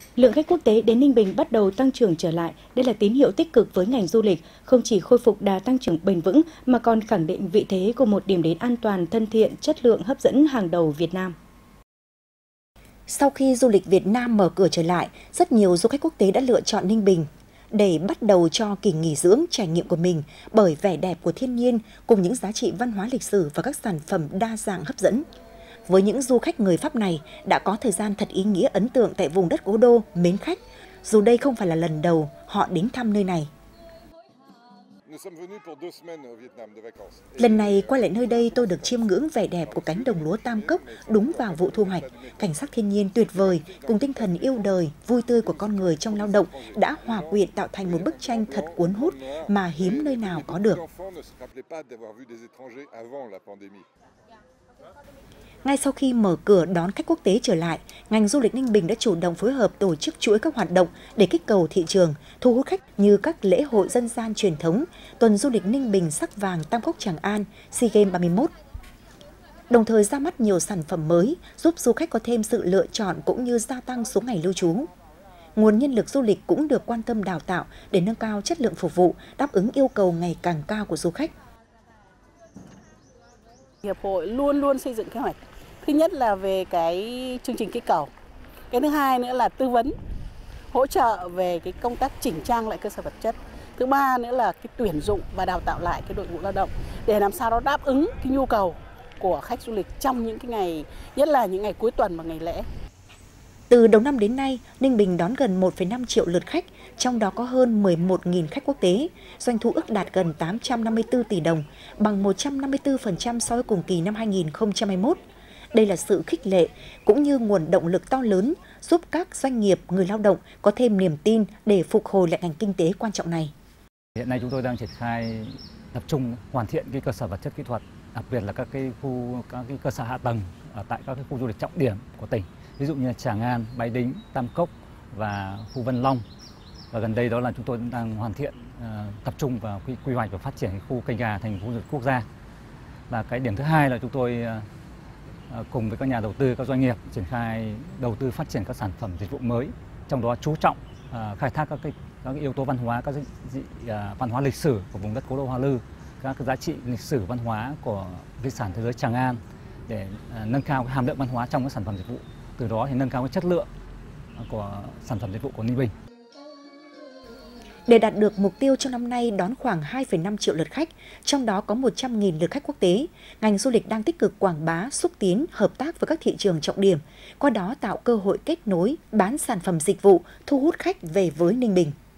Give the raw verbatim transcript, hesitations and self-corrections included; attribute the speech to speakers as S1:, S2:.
S1: Lượng khách quốc tế đến Ninh Bình bắt đầu tăng trưởng trở lại. Đây là tín hiệu tích cực với ngành du lịch, không chỉ khôi phục đà tăng trưởng bền vững mà còn khẳng định vị thế của một điểm đến an toàn, thân thiện, chất lượng hấp dẫn hàng đầu Việt Nam.
S2: Sau khi du lịch Việt Nam mở cửa trở lại, rất nhiều du khách quốc tế đã lựa chọn Ninh Bình để bắt đầu cho kỳ nghỉ dưỡng trải nghiệm của mình bởi vẻ đẹp của thiên nhiên cùng những giá trị văn hóa lịch sử và các sản phẩm đa dạng hấp dẫn. Với những du khách người Pháp này đã có thời gian thật ý nghĩa ấn tượng tại vùng đất cố đô, mến khách, dù đây không phải là lần đầu họ đến thăm nơi này. Lần này quay lại nơi đây tôi được chiêm ngưỡng vẻ đẹp của cánh đồng lúa Tam Cốc đúng vào vụ thu hoạch. Cảnh sắc thiên nhiên tuyệt vời cùng tinh thần yêu đời, vui tươi của con người trong lao động đã hòa quyện tạo thành một bức tranh thật cuốn hút mà hiếm nơi nào có được. Ngay sau khi mở cửa đón khách quốc tế trở lại, ngành du lịch Ninh Bình đã chủ động phối hợp tổ chức chuỗi các hoạt động để kích cầu thị trường, thu hút khách như các lễ hội dân gian truyền thống, tuần du lịch Ninh Bình sắc vàng Tam Cốc Tràng An, SEA Games ba mươi mốt. Đồng thời ra mắt nhiều sản phẩm mới, giúp du khách có thêm sự lựa chọn cũng như gia tăng số ngày lưu trú. Nguồn nhân lực du lịch cũng được quan tâm đào tạo để nâng cao chất lượng phục vụ, đáp ứng yêu cầu ngày càng cao của du khách.
S3: Hiệp hội luôn luôn xây dựng kế hoạch. Thứ nhất là về cái chương trình kích cầu. Cái thứ hai nữa là tư vấn, hỗ trợ về cái công tác chỉnh trang lại cơ sở vật chất. Thứ ba nữa là cái tuyển dụng và đào tạo lại cái đội ngũ lao động để làm sao đó đáp ứng cái nhu cầu của khách du lịch trong những cái ngày, nhất là những ngày cuối tuần và ngày lễ.
S2: Từ đầu năm đến nay, Ninh Bình đón gần một phẩy năm triệu lượt khách, trong đó có hơn mười một nghìn khách quốc tế, doanh thu ước đạt gần tám trăm năm mươi tư tỷ đồng, bằng một trăm năm mươi tư phần trăm so với cùng kỳ năm hai nghìn không trăm hai mươi mốt. Đây là sự khích lệ cũng như nguồn động lực to lớn giúp các doanh nghiệp, người lao động có thêm niềm tin để phục hồi lại ngành kinh tế quan trọng này.
S4: Hiện nay chúng tôi đang triển khai tập trung hoàn thiện cái cơ sở vật chất kỹ thuật, đặc biệt là các cái khu các cái cơ sở hạ tầng ở tại các cái khu du lịch trọng điểm của tỉnh. Ví dụ như là Tràng An, Bái Đính, Tam Cốc và khu Vân Long. Và gần đây đó là chúng tôi đang hoàn thiện uh, tập trung vào quy, quy hoạch và phát triển khu Cây Gà thành khu du lịch quốc gia. Và cái điểm thứ hai là chúng tôi uh, cùng với các nhà đầu tư, các doanh nghiệp triển khai đầu tư phát triển các sản phẩm dịch vụ mới, trong đó chú trọng uh, khai thác các cái, các cái yếu tố văn hóa, các dị, uh, văn hóa lịch sử của vùng đất cố đô Hoa Lư, các cái giá trị lịch sử văn hóa của di sản thế giới Tràng An để uh, nâng cao cái hàm lượng văn hóa trong các sản phẩm dịch vụ. Từ đó thì nâng cao cái chất lượng của sản phẩm dịch vụ của Ninh Bình.
S2: Để đạt được mục tiêu trong năm nay đón khoảng hai phẩy năm triệu lượt khách, trong đó có một trăm nghìn lượt khách quốc tế, ngành du lịch đang tích cực quảng bá, xúc tiến, hợp tác với các thị trường trọng điểm, qua đó tạo cơ hội kết nối, bán sản phẩm dịch vụ, thu hút khách về với Ninh Bình.